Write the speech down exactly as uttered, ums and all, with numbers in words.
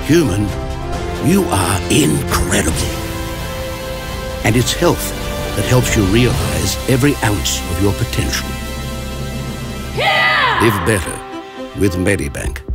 Human, you are incredible. And it's health that helps you realize every ounce of your potential. Yeah! Live better with Medibank.